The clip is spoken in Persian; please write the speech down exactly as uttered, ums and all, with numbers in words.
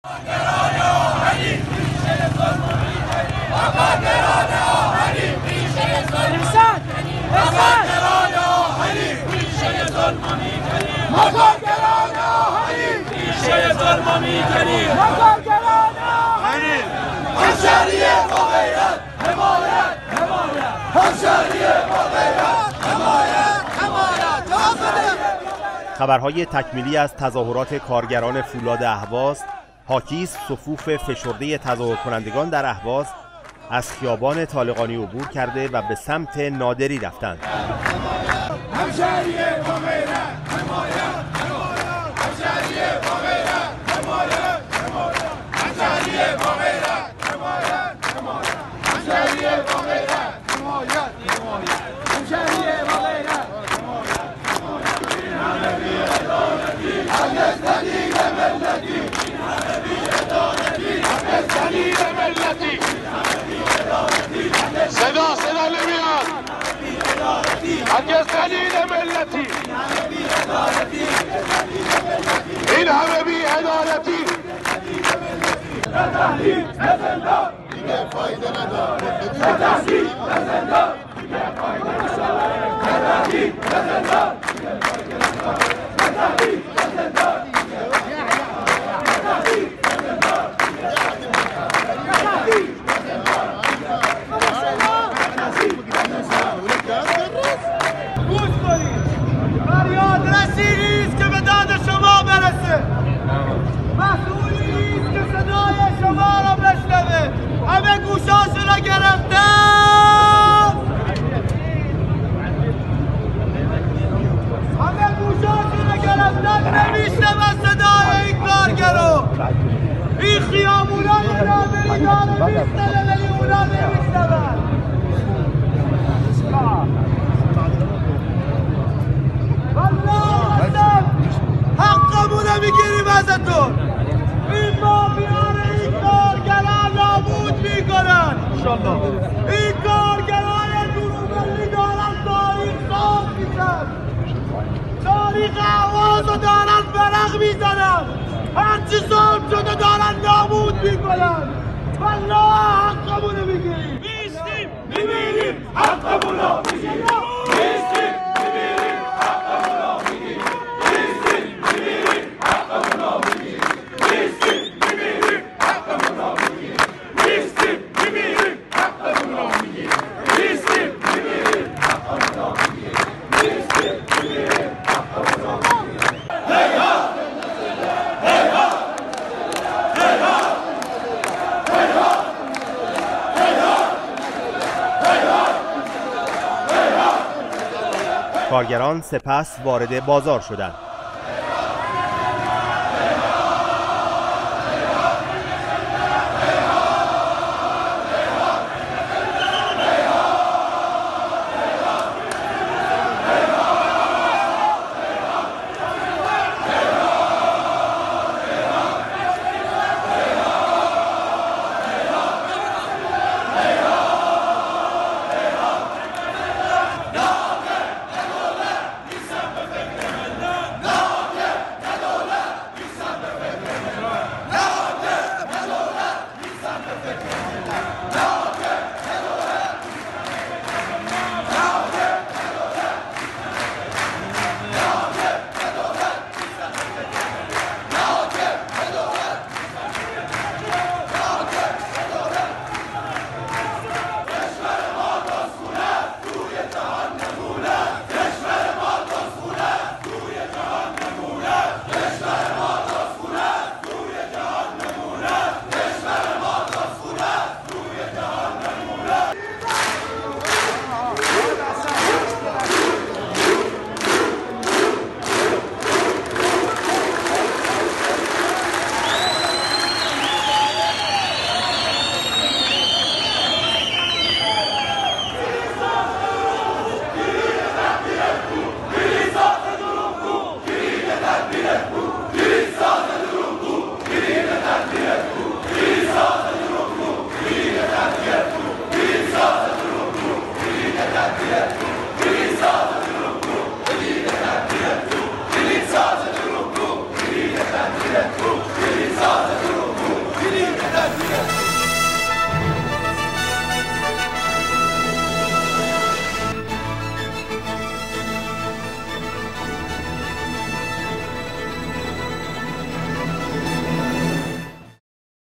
خبرهای تکمیلی از تظاهرات کارگران فولاد اهواز حاکی است صفوف فشرده تظاهر کنندگان در اهواز از خیابان طالقانی عبور کرده و به سمت نادری رفتند. صدا صدا نمیاد. هرگز دلیل ملتی این همه بی عدالتی دیگه فایده نداره. همه گوشاشو را گرفتن، همه گوشاشو را گرفتن، نمیشنون صدای این کارگرو. این خیابونای نادری داره میستنه ولی اونا نمیشنون. والله اصلا حقمونه میگیریم ازتون. این مافیان این کارگران نابود میکنن. این کارگران دروغگویی دارن تاریخ ساز میشن، تاریخ اهواز رو دارن برق میزنن، هرچی ظلم شده دارن نابود میکنن. والله حقمونه میگیریم. میستیم میمیریم حقمونو میگیریم. میستیم میمیریم حقمونو میگیریم. میستیم میمیریم حقمونو میگیریم. میستیم میمیریم حقمونو میگیریم. میستیم میمیریم حقمونو میگیریم. میستیم میمیریم حقمونو میگیریم. میستیم میمیریم حقمونو میگیریم. هیا هیا هیا کارگران سپس وارد بازار شدند.